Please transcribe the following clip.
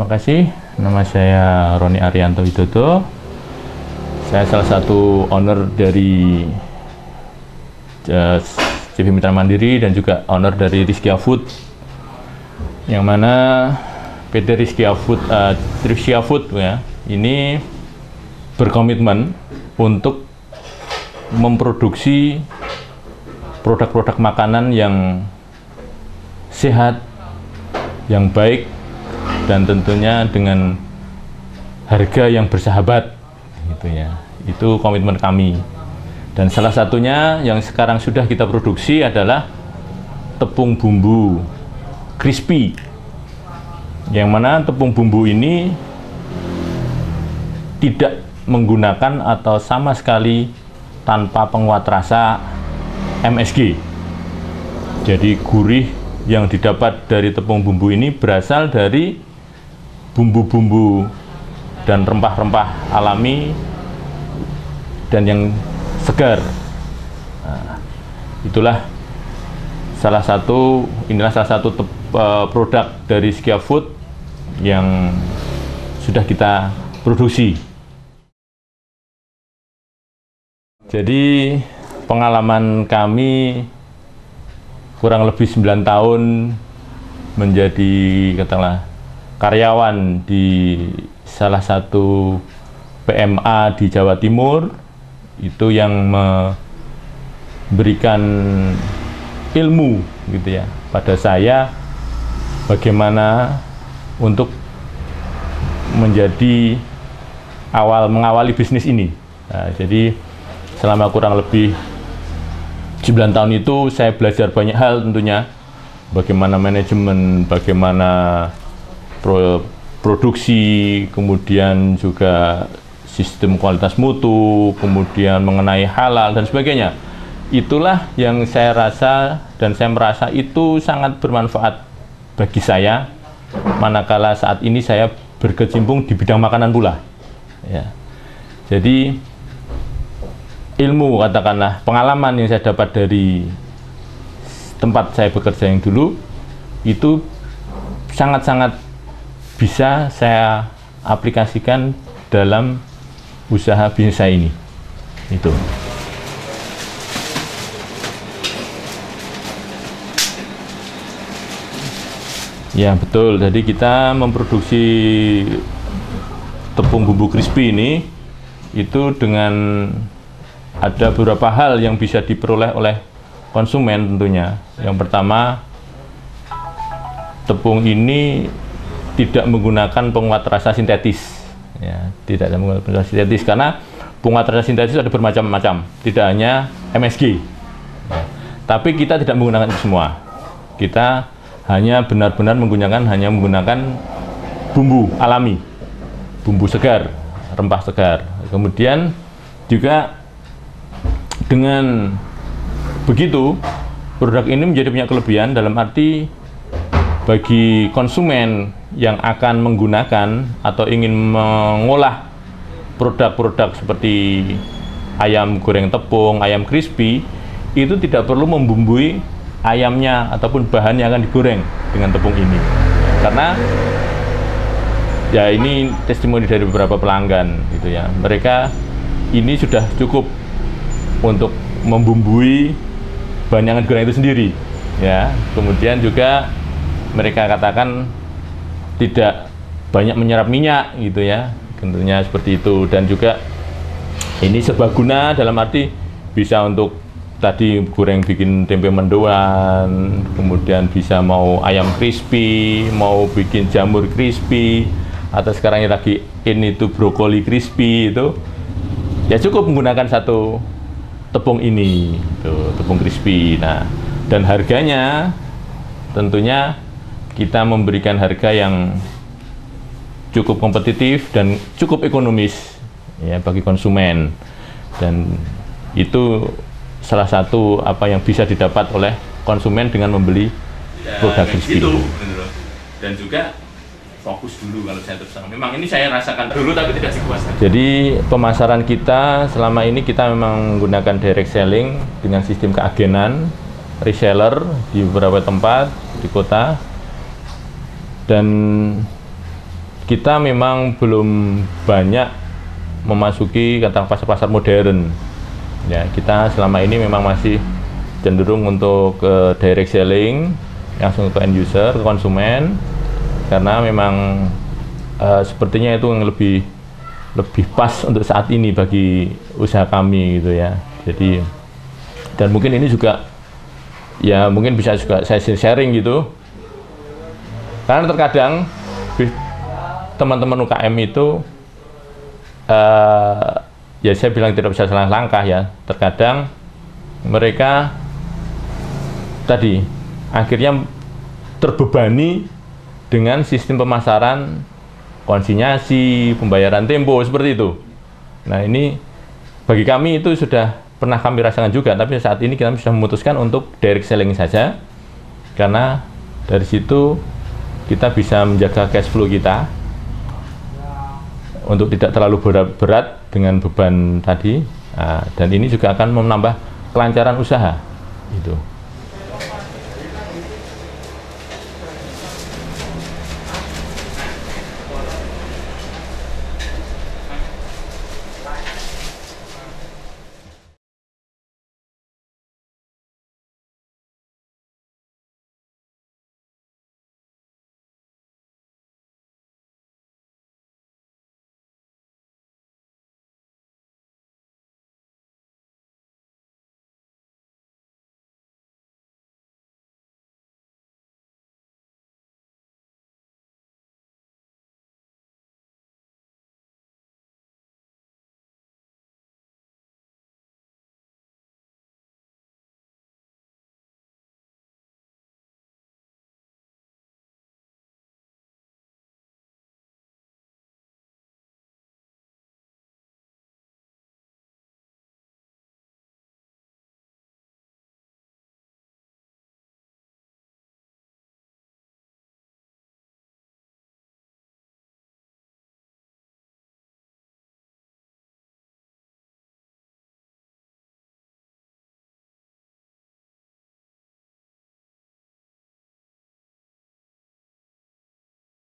terima kasih. Nama saya Roni Arianto Widodo. Saya salah satu owner dari CV Mitra Mandiri dan juga owner dari Rizkia Food, yang mana PT Rizkia Food ya, ini berkomitmen untuk memproduksi produk-produk makanan yang sehat, yang baik, dan tentunya dengan harga yang bersahabat, gitu ya. Itu komitmen kami. Dan salah satunya yang sekarang sudah kita produksi adalah tepung bumbu crispy, yang mana tepung bumbu ini tidak menggunakan atau sama sekali tanpa penguat rasa MSG. Jadi gurih yang didapat dari tepung bumbu ini berasal dari bumbu-bumbu dan rempah-rempah alami dan yang segar. Nah, inilah salah satu produk dari Rizkia Food yang sudah kita produksi. Jadi pengalaman kami kurang lebih 9 tahun menjadi katakanlah karyawan di salah satu PMA di Jawa Timur, itu yang memberikan ilmu gitu ya pada saya bagaimana untuk mengawali bisnis ini. Nah, jadi selama kurang lebih 9 tahun itu saya belajar banyak hal tentunya, bagaimana manajemen, bagaimana produksi, kemudian juga sistem kualitas mutu, kemudian mengenai halal dan sebagainya. Itulah yang saya rasa dan saya merasa itu sangat bermanfaat bagi saya, manakala saat ini saya berkecimpung di bidang makanan pula. Ya. Jadi ilmu, katakanlah pengalaman yang saya dapat dari tempat saya bekerja yang dulu itu sangat-sangat bisa saya aplikasikan dalam usaha bisnis saya ini. Itu. Ya betul, jadi kita memproduksi tepung bumbu crispy ini itu dengan ada beberapa hal yang bisa diperoleh oleh konsumen tentunya. Yang pertama, tepung ini tidak menggunakan penguat rasa sintetis. Ya, tidak menggunakan penguat rasa sintetis karena penguat rasa sintetis ada bermacam-macam, tidak hanya MSG. Ya, tapi kita tidak menggunakan itu semua. Kita hanya benar-benar menggunakan bumbu alami, bumbu segar, rempah segar. Kemudian juga dengan begitu produk ini menjadi punya kelebihan dalam arti bagi konsumen yang akan menggunakan atau ingin mengolah produk-produk seperti ayam goreng tepung, ayam crispy, itu tidak perlu membumbui ayamnya ataupun bahan yang akan digoreng dengan tepung ini, karena ya ini testimoni dari beberapa pelanggan gitu ya, mereka ini sudah cukup untuk membumbui bahan yang digoreng itu sendiri ya. Kemudian juga mereka katakan tidak banyak menyerap minyak gitu ya, tentunya seperti itu. Dan juga ini serbaguna dalam arti bisa untuk tadi goreng bikin tempe mendoan, kemudian bisa mau ayam crispy, mau bikin jamur crispy, atau sekarang yang lagi ini tuh brokoli crispy, itu ya cukup menggunakan satu tepung ini, tuh, tepung crispy. Nah, dan harganya tentunya kita memberikan harga yang cukup kompetitif dan cukup ekonomis ya bagi konsumen, dan itu salah satu apa yang bisa didapat oleh konsumen dengan membeli produk crispy. Gitu. Dan juga fokus dulu kalau saya terus terang. Memang ini saya rasakan dulu tapi tidak dipuaskan. Jadi pemasaran kita selama ini kita memang menggunakan direct selling dengan sistem keagenan, reseller di beberapa tempat di kota, dan kita memang belum banyak memasuki kata pasar-pasar modern. Ya, kita selama ini memang masih cenderung untuk direct selling, langsung ke end user, ke konsumen, karena memang sepertinya itu yang lebih pas untuk saat ini bagi usaha kami gitu ya. Jadi, dan mungkin ini juga ya mungkin bisa juga saya sharing gitu, karena terkadang teman-teman UKM itu ya saya bilang tidak bisa salah langkah ya. Terkadang mereka tadi akhirnya terbebani dengan sistem pemasaran konsinyasi, pembayaran tempo seperti itu. Nah, ini bagi kami itu sudah pernah kami rasakan juga, tapi saat ini kita sudah memutuskan untuk direct selling saja, karena dari situ kita bisa menjaga cash flow kita untuk tidak terlalu berat dengan beban tadi. Nah, dan ini juga akan menambah kelancaran usaha itu.